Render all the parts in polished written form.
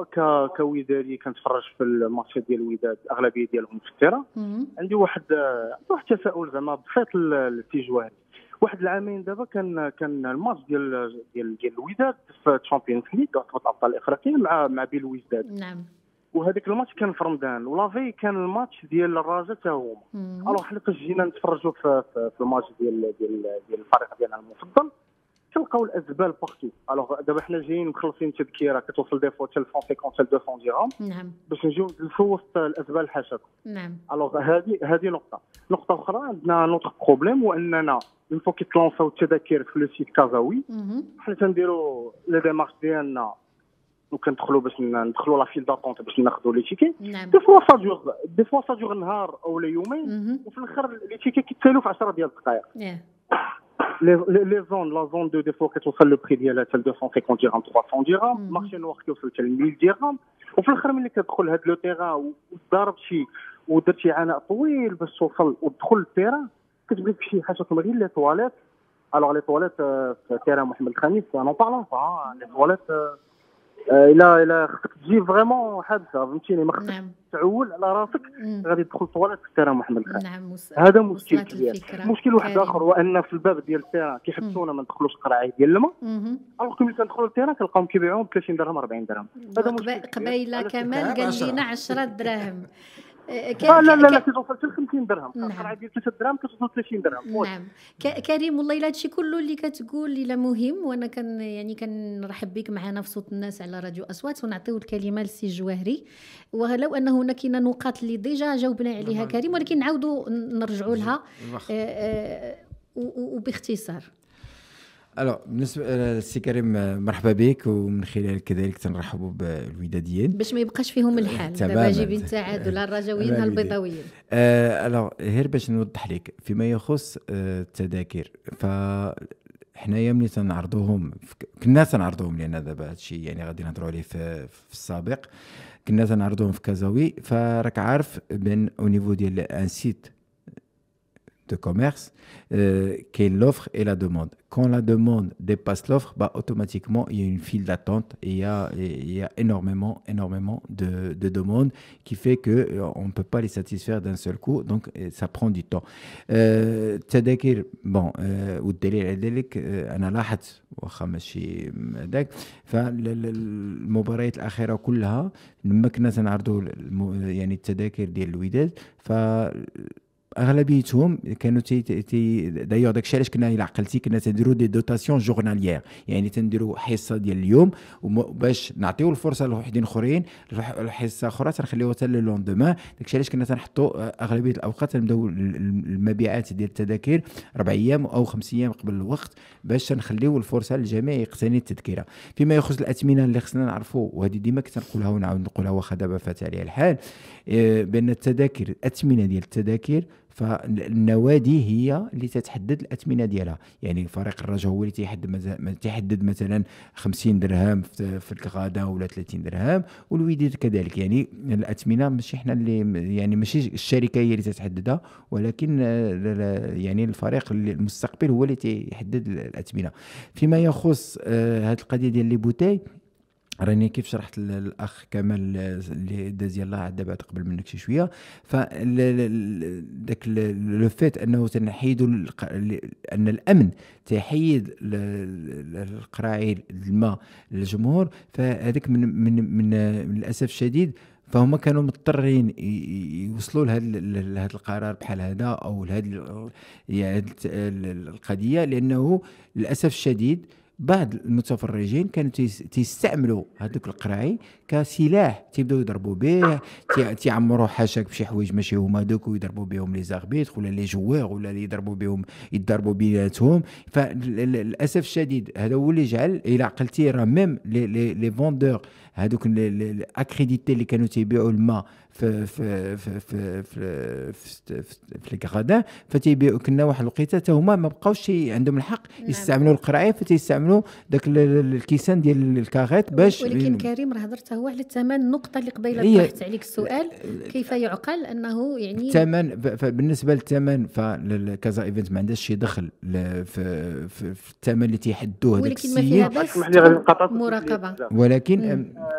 كودادي كنتفرج في الماتشات ديال الوداد الاغلبيه ديالهم في التيرا. عندي واحد التساؤل زعما بسيط للسي جواهري. واحد العامين دابا كان الماتش ديال الوداد في الشامبيونز ليغ كاس الابطال الافريقيه مع بيلويزداد. نعم. وهذاك الماتش كان في رمضان ولافي كان الماتش ديال الرجاء حتى هما. الوغ حنا فاش جينا نتفرجوا في الماتش ديال الفريق ديالنا المفضل كنلقاو الازبال بارتو. الوغ دابا حنا جايين مخلصين تذكيره كتوصل دي فوا حتى 150 حتى 200 درهم. نعم. باش نجيو نجلسوا وسط الازبال الحشد. نعم. الوغ هذه نقطه اخرى. عندنا نوتر بروبليم واننا من فوق كيتلونساو التذاكر في لو سيت كازاوي حنا تنديروا لي ديمارش ديالنا وكندخلوا باش ندخلوا لا فيل داتونت باش ناخذوا لي تيكي. نعم. دي فوا سا دور نهار او يومين وفي الاخر لي تيكي كيتسالوا في 10 ديال الدقائق. لي زون لا زون دو دي فوا كتوصل لو بري ديالها حتى 250 درهم 300 درهم. مارشي نوار كيوصل حتى 1000 درهم. وفي الاخر ملي كتدخل هاد لو تيران وضارب شي ودرت شي عناء طويل باش توصل وتدخل التيران كتبان شي حاجه كما غير لي تواليت. الوغ لي تواليت في تيران محمد الخامس انا بارلون لي تواليت الا خصك تجي فريمون حادثه فهمتيني ما خصك تعول على راسك غادي تدخل طواليت في التيران محمد الخامس. نعم. هذا مشكل كبير. مشكل واحد اخر هو ان في الباب ديال التيران كيحبسونا ما ندخلوش القراعي ديال الماء. الوغ ملي كندخلوا للتيران كنلقاهم كيبيعوهم ب 30 درهم 40 درهم. هذا مشكل. قبيله كمال قال لنا 10 دراهم. لا كتوصل حتى 50 درهم. القرعه ديال 3 دراهم كتوصل 30 درهم. نعم. كريم والله الا هادشي كله اللي كتقول الا مهم وانا كنرحب بك معنا في صوت الناس على راديو اصوات ونعطيو الكلمه للسي جواهري. ولو ان هنا كاين نقاط اللي ديجا جاوبنا عليها كريم ولكن نعاودوا نرجعوا لها وباختصار. بالنسبه للسي كريم مرحبا بك ومن خلال كذلك تنرحبوا بالوداديين باش ما يبقاش فيهم الحال دابا جايبين التعادل الرجاويين البيضاويين. غير باش نوضح لك فيما يخص التذاكر حنايا ملي تنعرضوهم كنا تنعرضوهم لان دابا هادشي يعني غادي نهضروا عليه في السابق كنا تنعرضوهم في كازاوي. فراك عارف بان او نيفو ديال ان سيت de commerce, qui est l'offre et la demande. Quand la demande dépasse l'offre, automatiquement, il y a une file d'attente et il y a énormément de demandes qui fait qu'on ne peut pas les satisfaire d'un seul coup, donc ça prend du temps. التذاكر والدليل على ذلك أنا لاحظت واخا ماشي هذاك فالمباريات الأخيرة كلها لما كنا تنعرضوا يعني التذاكر ديال الوداد اغلبيتهم كانوا دايوغ داكشي علاش كنا الى عقلتي كنا تنديروا دي دوتاسيون جورناليير يعني تنديروا حصه ديال اليوم باش نعطيو الفرصه لوحدين اخرين الحصه اخرى تنخليوها حتى لو لوندومان. داكشي علاش كنا تنحطوا اغلبيه الاوقات نبداو المبيعات ديال التذاكر 4 ايام او 5 ايام قبل الوقت باش نخليو الفرصه للجميع يقتني التذكره. فيما يخص الاثمنه اللي خصنا نعرفوا وهذه ديما كنقولها ونعاود نقولها واخا دابا فات عليها الحال بان التذاكر الاثمنه ديال التذاكر فالنوادي هي اللي تتحدد الاثمنه ديالها. يعني فريق الرجاء هو اللي تيحدد مثلا 50 درهم في الغدا ولا 30 درهم والوداد كذلك. يعني الاثمنه ماشي حنا اللي يعني ماشي الشركه هي اللي تتحددها ولكن يعني الفريق المستقبل هو اللي تيحدد الاثمنه. فيما يخص هذه القضيه ديال لي بوتاي راني كيف شرحت للاخ كمال اللي داز يلاه دابا قبل منك شي شويه داك لو فيت انه تنحيدوا ان الامن تحيد القراعي الماء للجمهور فهذاك من الاسف الشديد فهم كانوا مضطرين يوصلوا لهذا القرار بحال هذا او لهذه القضيه لانه للاسف الشديد بعض المتفرجين كانوا تيستعملوا هذوك القراعي كسلاح تيبداو يضربوا به تيعمروا حاشاك بشي حوايج ماشي هما دوك ويضربوا بهم لي زاربيت ولا لي جوار ولا اللي يضربوا بهم يضربوا بيناتهم. فللاسف الشديد هذا هو اللي جعل الى عقلتي راه ميم لي فوندور هذوك الاكريديتي اللي كانوا تيبيعوا الماء في الكغادا فتيبيعوا كنا واحد الوقيته حتى هما ما بقاوش عندهم الحق يستعملوا القراعي فتيستعملوا داك الكيسان ديال الكاغيت باش ولكن كريم راه هضرت هو على الثمن النقطه اللي قبيله طرحت عليك السؤال كيف يعقل انه يعني الثمن. بالنسبه للثمن فالكازا ايفنت ما عندهاش شي دخل في الثمن اللي تيحدوه هذاك السيد ولكن ما فيها بس مراقبه ولكن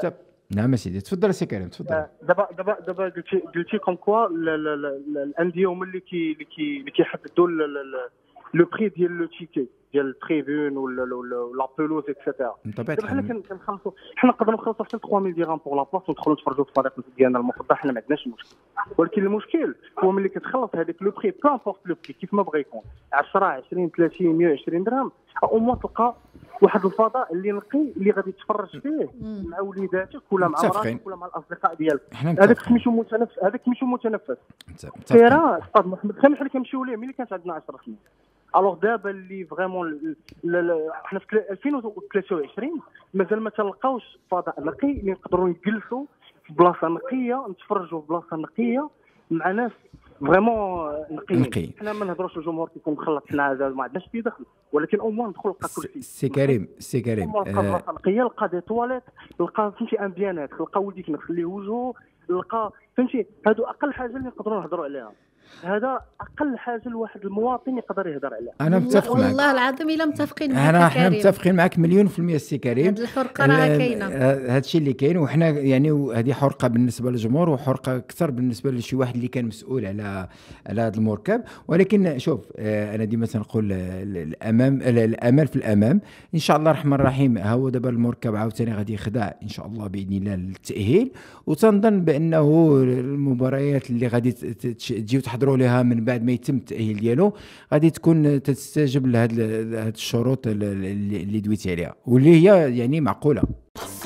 نعم سيدي تفضل سي كريم تفضل. دابا قلتي كوم كوا الانديه هما اللي كيحددوا لو بري ديال لو تيكي ديال التريبون ولا لا بولوز اكسيتيرا. دابا حنا كنخلصوا، حنا نقدروا نخلصوا حتى 3000 درهم بور لا بلاص وندخلوا نتفرجوا في الفريق ديالنا المفضل، حنا ما عندناش مشكل. ولكن المشكل هو ملي كتخلص هذاك لو بري بو امبورت لو بري كيف ما بغى يكون 10 20 30 120 درهم، او موا تلقى واحد الفضاء اللي نقي اللي غادي تفرج فيه مع وليداتك ولا مع مراتك ولا مع الاصدقاء ديالك. هذاك سميتو متنفس، هذاك سميتو متنفس. تيران استاذ محمد كان حنا كنمشيو ليه ملي كانت عندنا 10 سنين. الوغ دابا اللي فريمون حنا في 2023 مازال ما تلقاوش فضاء نقي اللي نقدروا نجلسوا في بلاصه نقيه نتفرجوا في بلاصه نقيه مع ناس فريمون نقي. حنا ما نهضروش الجمهور كيكون مخلط، حنا ما عندناش فيه دخل، ولكن او موان ندخل نلقى كلشي. سي كريم نلقى بلاصه نقيه، نلقى دي تواليت، نلقى فهمتي ان بيانات، نلقى ولديك نخليه وجهه، نلقى فهمتي هادو اقل حاجه اللي نقدروا نهضروا عليها. هذا اقل حاجه الواحد المواطن يقدر يهضر عليها. انا متفق معك والله العظيم الا متفقين معك. احنا متفقين معك مليون في المية السي كريم. هاد الحرقه راه كاينه، هذا الشيء اللي كاين، وحنا يعني هذه حرقه بالنسبه للجمهور وحرقه اكثر بالنسبه لشي واحد اللي كان مسؤول على هذا المركب. ولكن شوف انا ديما تنقول الامل في الامام ان شاء الله الرحمن الرحيم. هو دابا المركب عاوتاني غادي يخضع ان شاء الله باذن الله للتاهيل، وتنظن بانه المباريات اللي غادي تجيو تحضروا لها من بعد ما يتم التاهيل ديالو غادي تكون تستجب لهاد الشروط اللي دويتي عليها واللي هي يعني معقوله.